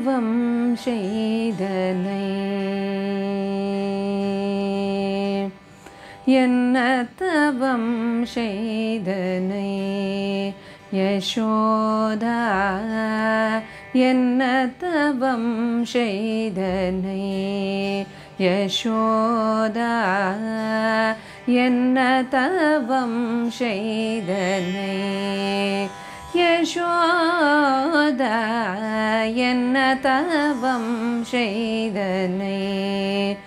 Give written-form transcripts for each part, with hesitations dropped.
Thavam Seithanai Enna Thavam Seithanai Yashoda Enna Thavam Seithanai Yashoda Enna Thavam Seithanai Yashoda Enna Thavam Seithanai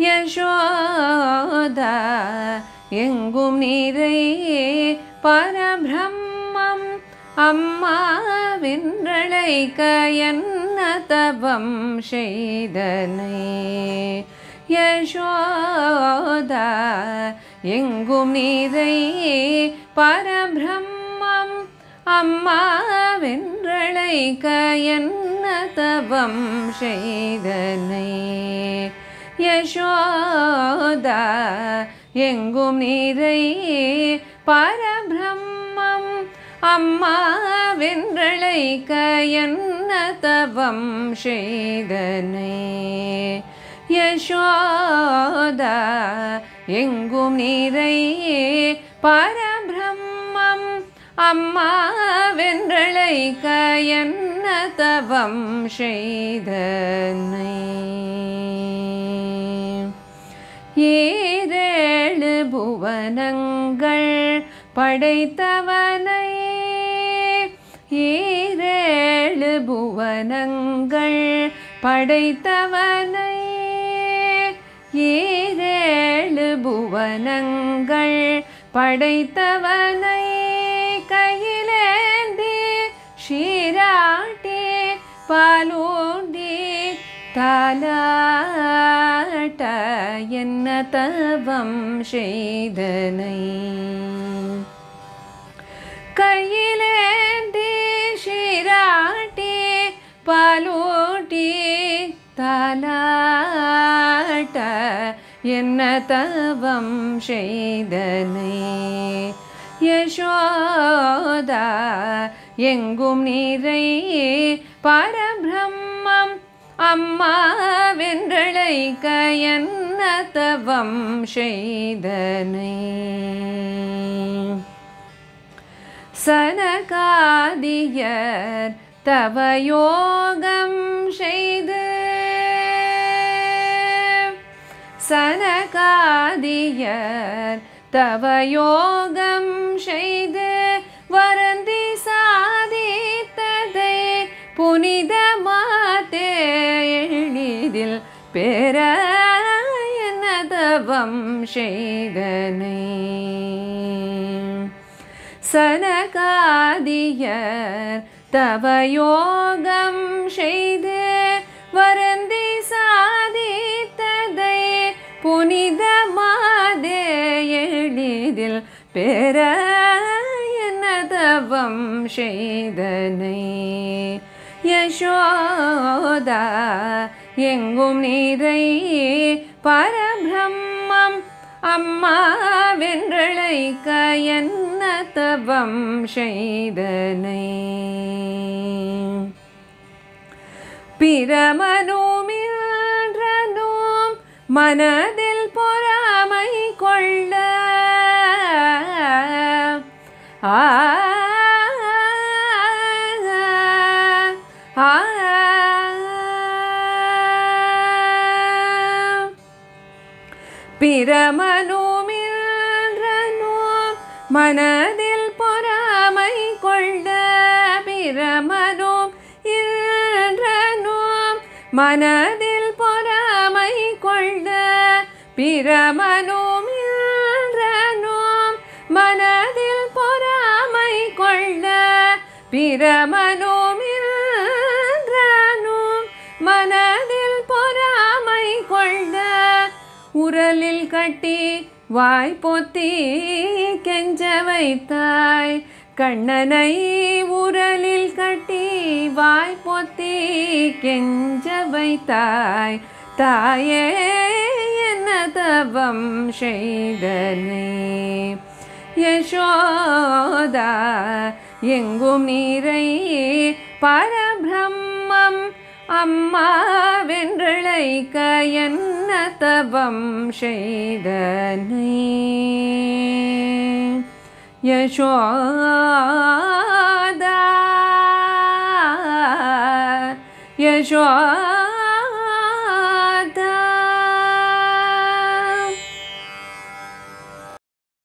Yashoda Engum nirai Parabrahmam Amma Vindralaika Enna Thavam Seithanai Yashoda Engum nirai Parabrahmam Amma Vindralaika Enna Thavam Seithanai Yashoda Engum nirai Parabrahmam Amma Vindralaika Enna Thavam Seithanai Yashoda Engum nirai Parabrahmam Amma Vindralaika Enna Thavam Seithanai ஏழு புவனங்கள் படைத்தவனை ஏழு புவனங்கள் படைத்தவனை ஏழு புவனங்கள் படைத்தவனை கையிலேந்தி ஷீராட்டி பாலூண்டி தாலாட்ட என்ன தவம் செய்தனை கையிலேந்தி ஷீராட்டி பாலூட்டி தாலாட்ட என்ன தவம் செய்தனை யசோதா எங்கும் நிறை பரபிரம்மம் அம்மா வென்றழைக்க என்ன தவம் செய்தனை சனகாதியர் தவயோகம் செய்து சனகாதியர் தவயோகம் செய்து வரந்தி சாதித்ததை புனித மாதே எளிதில் பெற என்ன தவம் செய்தனை சனகாதியர் தவயோகம் செய்து வரந்தி சாதித்ததை புனித மாதே எளிதில் பெற என்ன தவம் செய்தனை யசோதா எங்கும் நிறை பரபிரம்மம் அம்மா வென்றழைக்க என்ன தவம் செய்தனை பிரமனுமின்றனும் மனதில் பொறாமை கொள்ள பிரமனுமின்றனும் மனதில் பொறாமை கொள்ள பிரமனும் இன்றனும் மனதில் பொறாமை கொள்ள பிரமனும் இன்றனும் மனதில் பொறாமை கொள்ள பிரமனும் இன்றனும் மனதில் பொறாமை கொள்ள உரலில் கட்டி வாய் பொத்தி கெஞ்ச வைத்தாய் கண்ணனை உரலில் கட்டி வாய் பொத்தி கெஞ்ச வைத்தாய் தாயே என்ன தவம் செய்தனை யசோதா எங்கும் நிறை பரபிரம்மம் அம்மாவென்றழைக்க என்ன தவம் செய்தனை யசோதா யசோதா